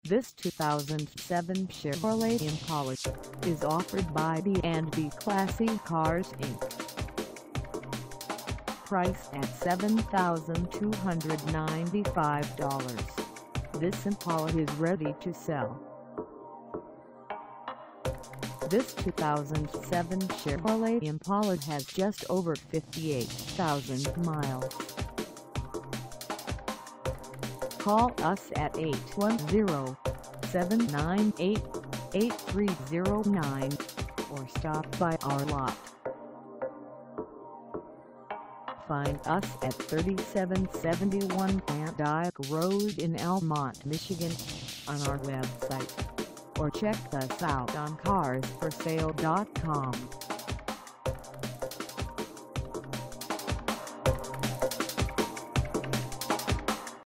This 2007 Chevrolet Impala is offered by B&B Classy Cars Inc. Priced at $7,295, this Impala is ready to sell. This 2007 Chevrolet Impala has just over 58,000 miles. Call us at 810-798-8309 or stop by our lot. Find us at 3771 DYKE Road in Almont, Michigan on our website, or check us out on carsforsale.com.